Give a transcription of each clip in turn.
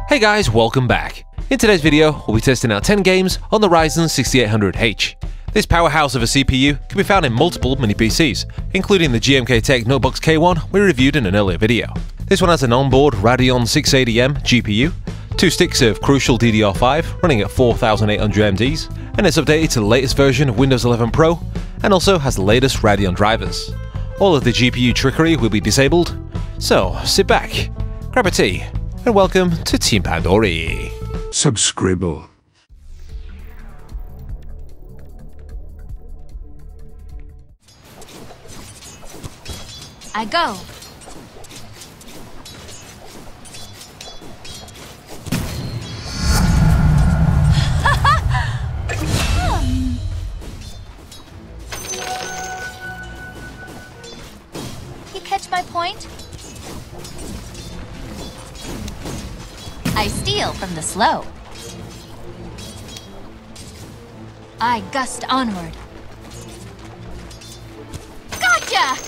Hey guys, welcome back. In today's video, we'll be testing out 10 games on the Ryzen 6800H. This powerhouse of a CPU can be found in multiple mini-PCs, including the GMK Tech Notebooks K1 we reviewed in an earlier video. This one has an onboard Radeon 680M GPU, 2 sticks of Crucial DDR5 running at 4800 MDs, and it's updated to the latest version of Windows 11 Pro, and also has the latest Radeon drivers. All of the GPU trickery will be disabled, so sit back, grab a tea, and welcome to Team Pandori. Subscribble. I go. You catch my point? I steal from the slow. I gust onward. Gotcha!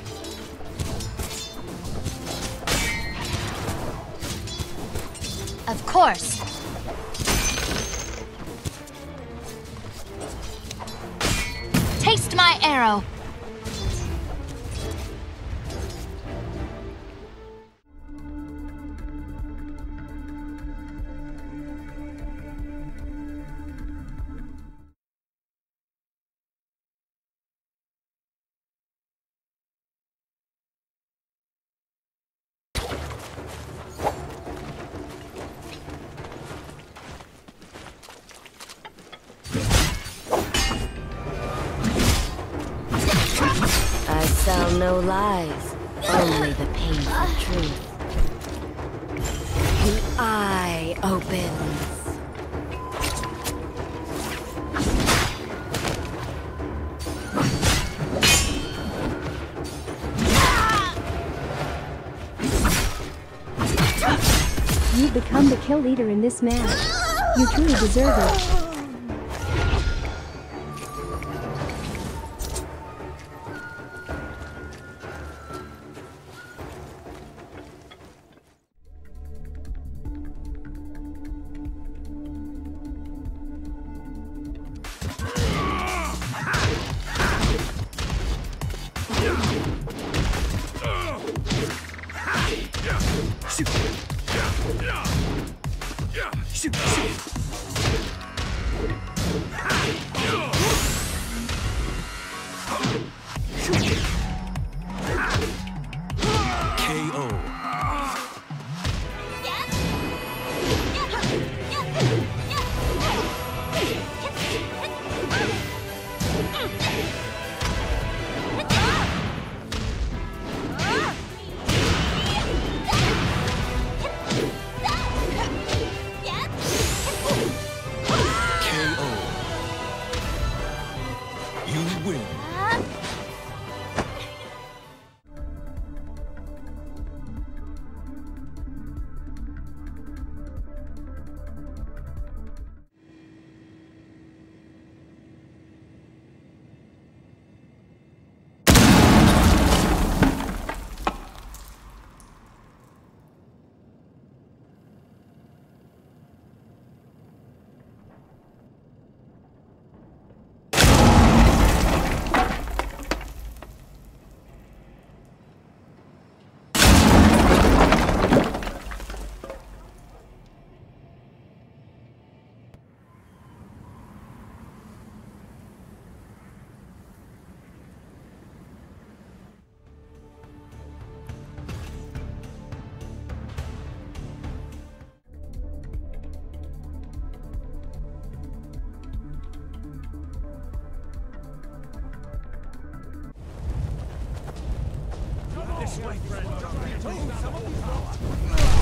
Of course. Taste my arrow. I sell no lies, only the painful truth. The eye opens. You've become the kill leader in this match. You truly deserve it. This way, friend.